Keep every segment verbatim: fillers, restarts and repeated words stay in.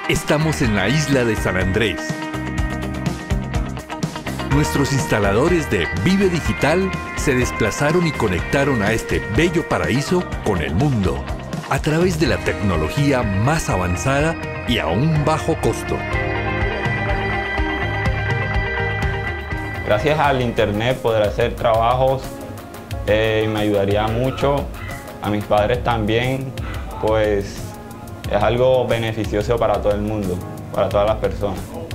Estamos en la isla de San Andrés. Nuestros instaladores de Vive Digital se desplazaron y conectaron a este bello paraíso con el mundo a través de la tecnología más avanzada y a un bajo costo. Gracias al internet poder hacer trabajos eh, me ayudaría mucho, a mis padres también, pues es algo beneficioso para todo el mundo, para todas las personas.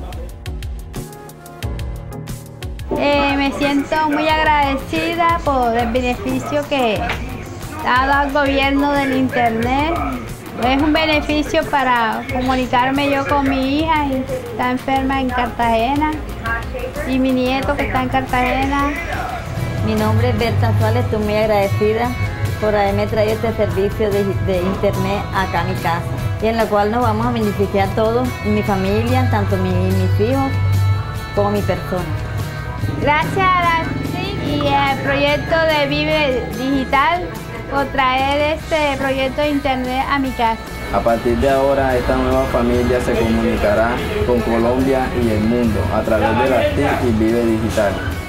Eh, me siento muy agradecida por el beneficio que ha dado el gobierno del internet. Es un beneficio para comunicarme yo con mi hija, que está enferma en Cartagena, y mi nieto que está en Cartagena. Mi nombre es Berta Suárez, estoy muy agradecida por haberme traído este servicio de, de internet acá a mi casa, y en la cual nos vamos a beneficiar todos, mi familia, tanto mi, mis hijos como mi persona. Gracias a la C I C y al proyecto de Vive Digital por traer este proyecto de internet a mi casa. A partir de ahora, esta nueva familia se comunicará con Colombia y el mundo a través de la C I C y Vive Digital.